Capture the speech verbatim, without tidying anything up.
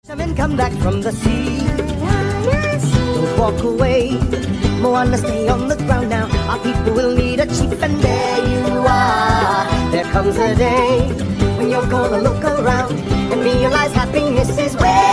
Fishermen come back from the sea. Don't walk away, Moana, stay on the ground now. Our people will need a chief, and there you are. There comes a day when you're gonna look around and realize happiness is where